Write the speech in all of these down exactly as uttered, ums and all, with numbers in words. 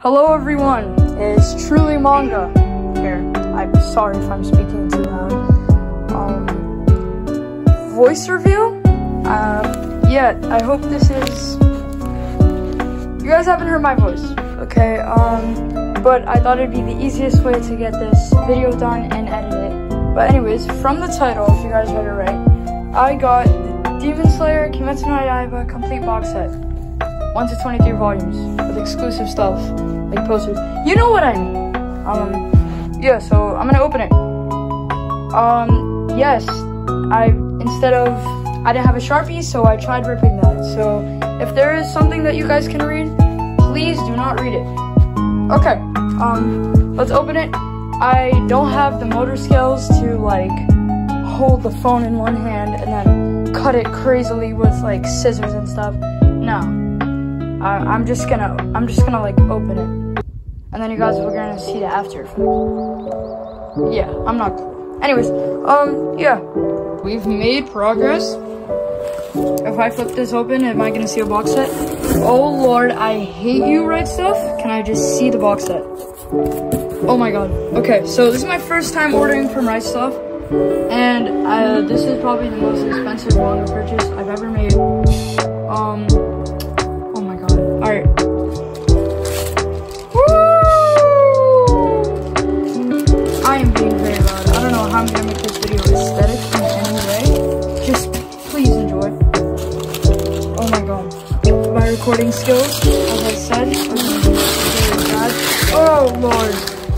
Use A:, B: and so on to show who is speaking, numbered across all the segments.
A: Hello everyone, it's truly manga here. I'm sorry if I'm speaking too loud. Um, voice review? Uh, yeah, I hope this is... You guys haven't heard my voice, okay? Um, but I thought it'd be the easiest way to get this video done and edit it. But anyways, from the title, if you guys heard it right, I got the Demon Slayer Kimetsu no Yaiba complete box set. one to twenty-three volumes with exclusive stuff, like posters. You know what I mean. Um, yeah, so I'm gonna open it. Um, yes, I, instead of, I didn't have a Sharpie, so I tried ripping that. So if there is something that you guys can read, please do not read it. Okay, um, let's open it. I don't have the motor skills to like hold the phone in one hand and then cut it crazily with like scissors and stuff. No. I, I'm just gonna, I'm just gonna like open it, and then you guys are gonna see the after effects. Yeah, I'm not cool. Anyways, um, yeah, we've made progress. If I flip this open, am I gonna see a box set? Oh Lord, I hate you, Right Stuff. Can I just see the box set? Oh my God. Okay, so this is my first time ordering from Right Stuff, and uh, this is probably the most expensive manga purchase I've ever made. Um. Alright. I am being very loud. I don't know how I'm gonna make this video aesthetic in any way. Just please enjoy. Oh my God. My recording skills, as I said, are gonna be very bad. Oh Lord.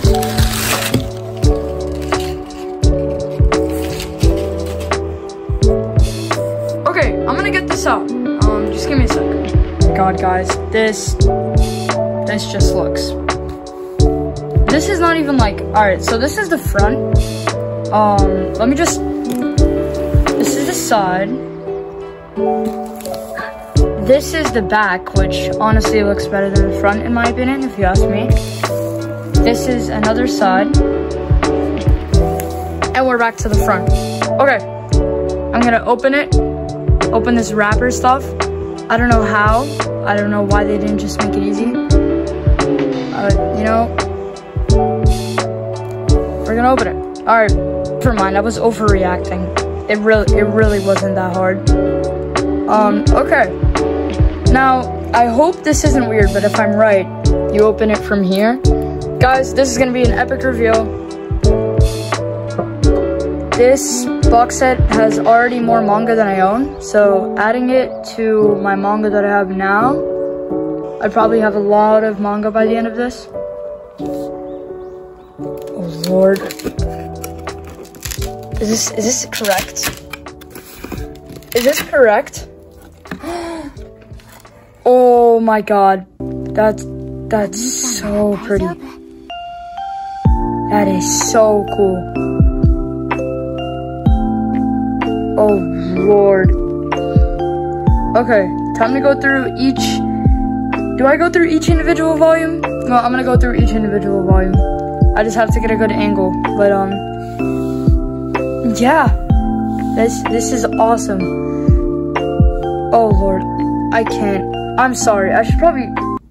A: Okay, I'm gonna get this out. Um, just give me a second. God, guys, this this just looks, this is not even like, all right, so this is the front. Um let me just, this is the side, this is the back, which honestly looks better than the front in my opinion, if you ask me. This is another side, and we're back to the front. Okay, I'm gonna open it, open this wrapper stuff. I don't know how. I don't know why they didn't just make it easy. Uh, you know, we're gonna open it. All right, never mind. I was overreacting. It really, it really wasn't that hard. Um, okay. Now, I hope this isn't weird, but if I'm right, you open it from here. Guys, this is gonna be an epic reveal. This box set has already more manga than I own, so adding it to my manga that I have now, I'd probably have a lot of manga by the end of this. Oh Lord. Is this, is this correct? Is this correct? Oh my God. That's, that's so pretty. That is so cool. Oh Lord. Okay, time to go through each. Do I go through each individual volume? No, I'm gonna go through each individual volume. I just have to get a good angle. But um yeah. This this is awesome. Oh Lord. I can't. I'm sorry. I should probably.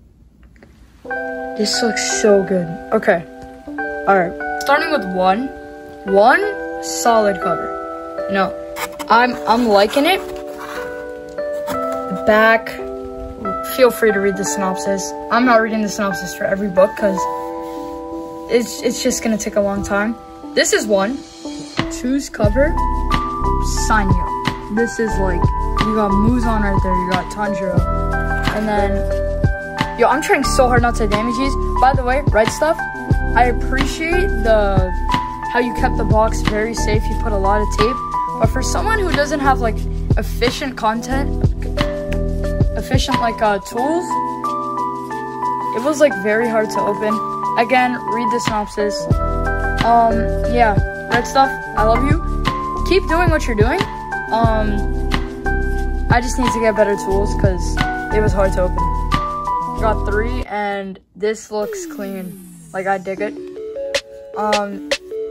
A: This looks so good. Okay. Alright. Starting with one. One solid cover. No. I'm I'm liking it. The back, feel free to read the synopsis. I'm not reading the synopsis for every book because it's it's just gonna take a long time. This is one. Two's cover. Sign me up. This is like, you got Muzan right there, you got Tanjiro. And then yo, I'm trying so hard not to damage these. By the way, Right Stuff, I appreciate the how you kept the box very safe. You put a lot of tape. But for someone who doesn't have like efficient content, efficient like uh, tools, it was like very hard to open. Again, read the synopsis. Um, yeah, Red Stuff, I love you. Keep doing what you're doing. Um, I just need to get better tools because it was hard to open. Got three, and this looks clean. Like, I dig it. Um.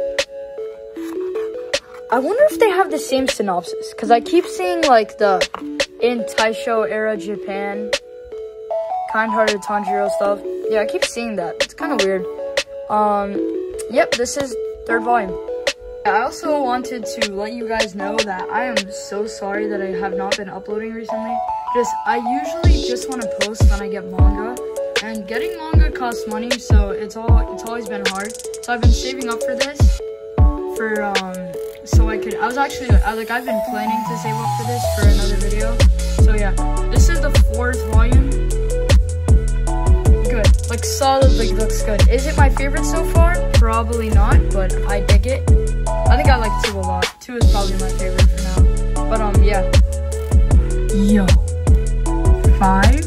A: I wonder if they have the same synopsis, because I keep seeing like the in Taisho era Japan, kind-hearted Tanjiro stuff. Yeah, I keep seeing that. It's kind of weird. Um, yep, this is third volume. I also wanted to let you guys know that I am so sorry that I have not been uploading recently. Just, I usually just want to post when I get manga, and getting manga costs money, so it's all, it's always been hard. So I've been saving up for this, for, um, so I could, I was actually, I, like, I've been planning to save up for this for another video. So yeah, this is the fourth volume. Good, like solidly looks good. Is it my favorite so far? Probably not, but I dig it. I think I like two a lot. Two is probably my favorite for now. But um, yeah. Yo, five.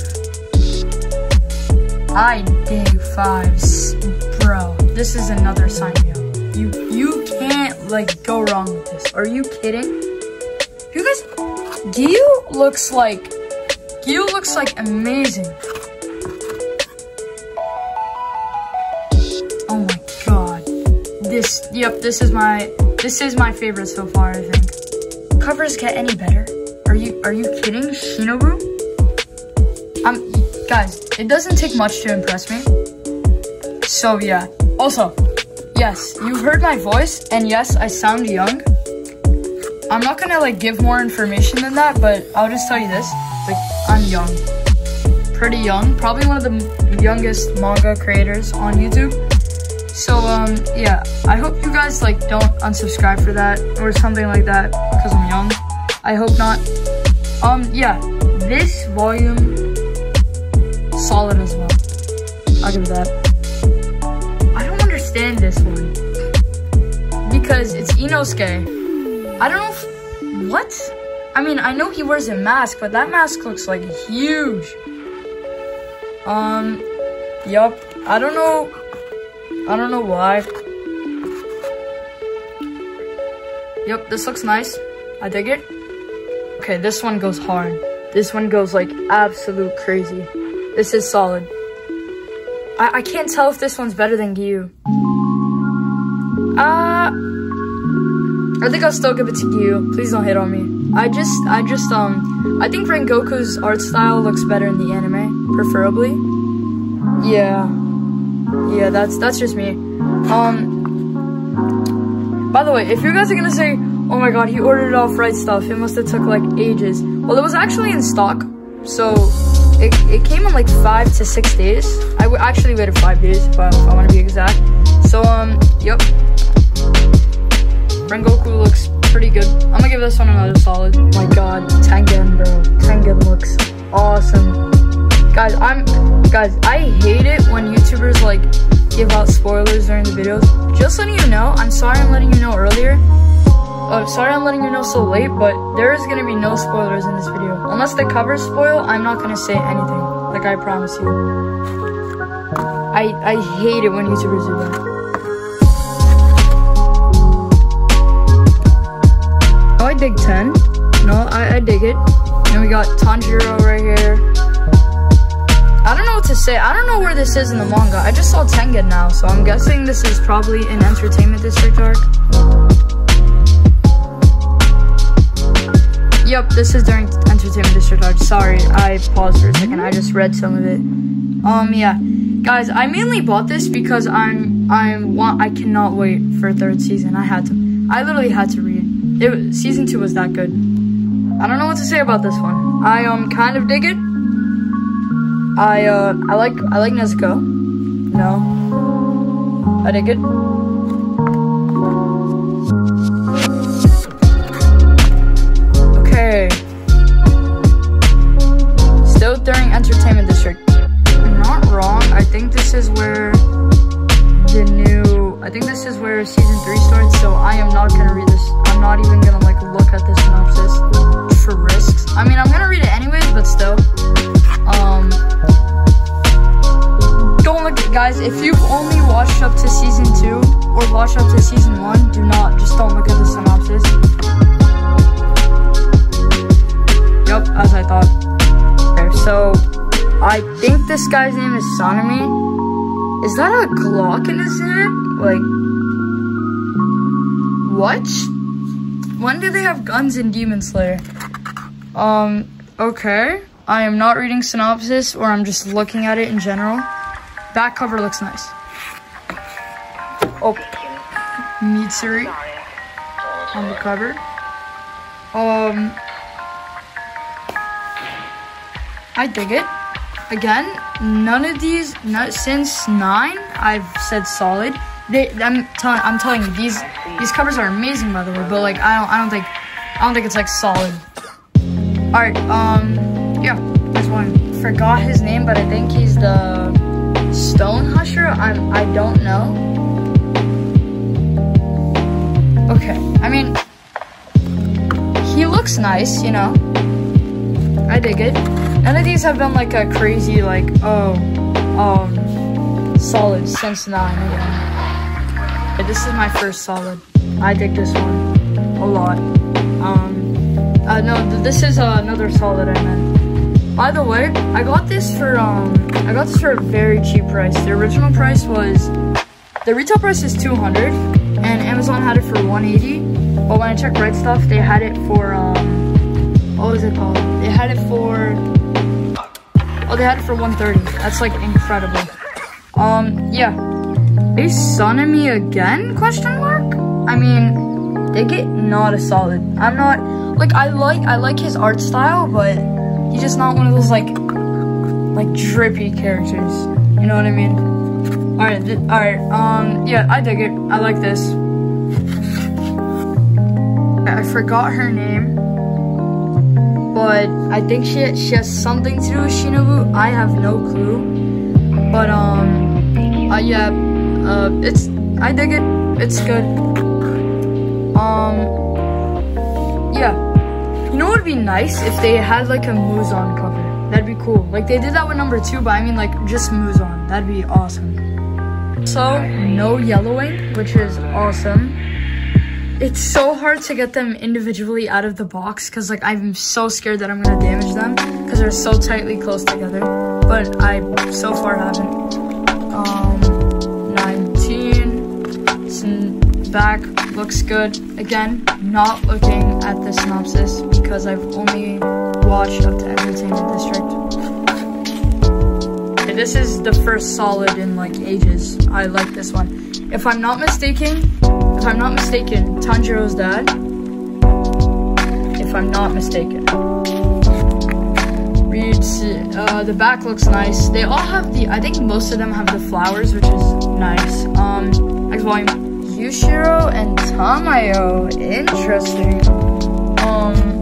A: I dig fives, bro. This is another sign, yo. You you can't like go wrong with this. Are you kidding? You guys, Gyu looks like Gyu looks like amazing. Oh my god. This yep, this is my this is my favorite so far, I think. Covers get any better? Are you are you kidding? Shinobu? Um guys, it doesn't take much to impress me. So yeah. Also, yes, you heard my voice, and yes, I sound young. I'm not gonna like give more information than that, but I'll just tell you this. Like, I'm young. Pretty young. Probably one of the youngest manga creators on YouTube. So, um, yeah. I hope you guys, like, don't unsubscribe for that or something like that because I'm young. I hope not. Um, yeah. This volume, solid as well. I'll give it that. I don't understand this one. Because it's Inosuke. I don't know if, what? I mean, I know he wears a mask, but that mask looks like huge. Um, yup. I don't know. I don't know why. Yep, this looks nice. I dig it. Okay, this one goes hard. This one goes like absolute crazy. This is solid. I, I can't tell if this one's better than Gyu. Uh, I think I'll still give it to Gyu. Please don't hate on me. I just, I just, um, I think Rengoku's art style looks better in the anime, preferably. Yeah. Yeah, that's, that's just me. Um, by the way, if you guys are gonna say, oh my god, he ordered it off Right Stuff, it must have took like ages. Well, it was actually in stock, so it, it came in like five to six days. I w actually waited five days, if I, if I want to be exact. So, um, yep. Rengoku looks pretty good. I'm gonna give this one another solid. Oh my god, Tengen, bro. Tengen looks awesome. Guys, I'm, guys, I hate it when YouTubers, like, give out spoilers during the videos. Just letting you know, I'm sorry I'm letting you know earlier. Oh, sorry I'm letting you know so late, but there is gonna be no spoilers in this video. Unless the covers spoil, I'm not gonna say anything. Like, I promise you. I, I hate it when YouTubers do that. Oh, I dig ten. No, I, I dig it. And we got Tanjiro right here. I don't know what to say. I don't know where this is in the manga. I just saw Tengen now, so I'm guessing this is probably an Entertainment District arc. Yep, this is during Entertainment District arc. Sorry, I paused for a second. I just read some of it. Um, yeah. Guys, I mainly bought this because I'm, I'm, want, I cannot wait for a third season. I had to. I literally had to read. It, season two was that good. I don't know what to say about this one. I, um, kind of dig it. I, uh, I like, I like Nezuko. No. I dig it. Okay. Still during Entertainment District. I'm not wrong. I think this is where the new, I think this is where season three starts, so I am not gonna read this. I'm not even gonna, like, look at the synopsis for risks. I mean, I'm gonna read it anyways, but still. Um, don't look at, guys, if you've only watched up to season two or watched up to season one, do not, just don't look at the synopsis. Yep, as I thought. Okay, so, I think this guy's name is Sanemi. Is that a Glock in his hand? Like, what? When do they have guns in Demon Slayer? Um, okay. I am not reading synopsis, or I'm just looking at it in general. back cover looks nice. Oh, Mitsuri on the cover. Um, I dig it. Again, none of these, not since nine, I've said solid. They, I'm telling, I'm telling you, these these covers are amazing, by the way. But like, I don't, I don't think, I don't think it's like solid. All right, um, yeah, this one. Forgot his name, but I think he's the Stone Husher. I'm, I don't know. Okay, I mean, he looks nice, you know. I dig it. None of these have been like a crazy, like, oh, um, solid since nine again. But this is my first solid. I dig this one a lot. Um, uh, no, th this is uh, another solid I meant. By the way, I got this for, um, I got this for a very cheap price. The original price was, the retail price is two hundred, and Amazon had it for one eighty. But when I checked Right Stuff, they had it for, um, what was it called? They had it for, oh, they had it for one thirty. That's like incredible. Um, yeah. They sunning me again? Question mark? I mean, they get not a solid. I'm not, like, I like, I like his art style, but he's just not one of those, like, like, drippy characters. You know what I mean? Alright, alright, um, yeah, I dig it. I like this. I forgot her name, but I think she, she has something to do with Shinobu. I have no clue. But, um, uh, yeah, uh, it's, I dig it. It's good. Um, yeah. You know what would be nice? If they had, like, a Muzan cover. That'd be cool. Like, they did that with number two, but I mean, like, just Muzan. That'd be awesome. So, no yellowing, which is awesome. It's so hard to get them individually out of the box because, like, I'm so scared that I'm going to damage them because they're so tightly close together. But I so far haven't. Um, nineteen. Back looks good. Again, not looking at the synopsis because I've only watched up to Entertainment District. This is the first solid in like ages. I like this one. If I'm not mistaken, if I'm not mistaken, Tanjiro's dad. If I'm not mistaken. Read, uh, the back looks nice. They all have the, I think most of them have the flowers, which is nice. Um, next volume, Yushiro and Tamayo. Interesting. Um,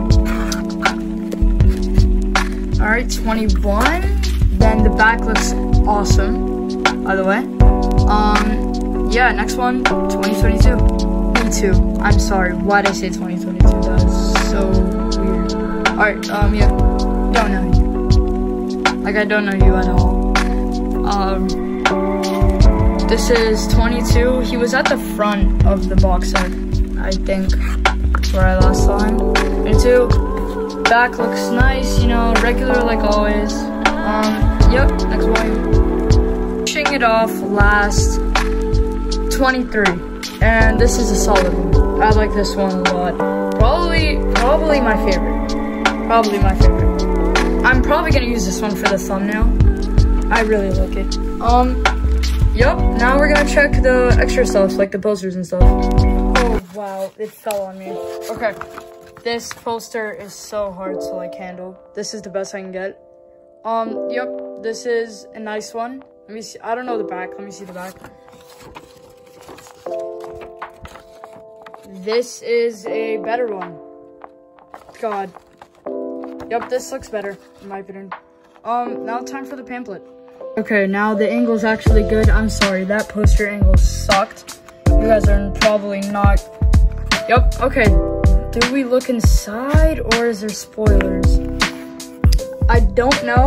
A: all right, twenty-one. Then the back looks awesome, by the way. Um, yeah, next one, twenty twenty-two. Me too. I'm sorry. Why'd I say twenty twenty-two? That was so weird. Alright, um, yeah. Don't know you. Like, I don't know you at all. Um, this is twenty-two. He was at the front of the box set, I think. That's where I last saw him. twenty-two. Back looks nice, you know, regular like always. Um, yep, next volume. Pushing it off last, twenty-three. And this is a solid one. I like this one a lot. Probably, probably my favorite. Probably my favorite. I'm probably gonna use this one for the thumbnail. I really like it. Um, yep, now we're gonna check the extra stuff, like the posters and stuff. Oh, wow, it fell on me. Okay, this poster is so hard to like handle. This is the best I can get. Um, yep, this is a nice one. Let me see, I don't know the back, let me see the back. This is a better one. God. Yep, this looks better, in my opinion. Um, now time for the pamphlet. Okay, now the angle's actually good. I'm sorry, that poster angle sucked. You guys are probably not... Yep, okay. Do we look inside, or is there spoilers? I don't know.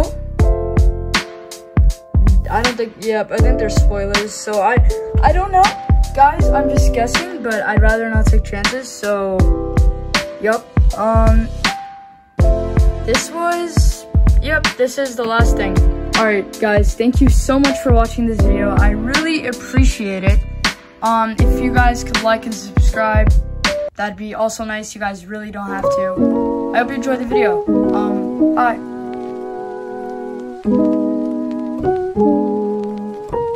A: I don't think, yep, I think there's spoilers. So I, I don't know. Guys, I'm just guessing, but I'd rather not take chances. So, yep. Um, this was, yep, this is the last thing. All right, guys, thank you so much for watching this video. I really appreciate it. Um, if you guys could like and subscribe, that'd be also nice. You guys really don't have to. I hope you enjoyed the video. Um, bye.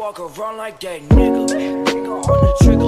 B: walk around like that nigga. Nigga on the trigger.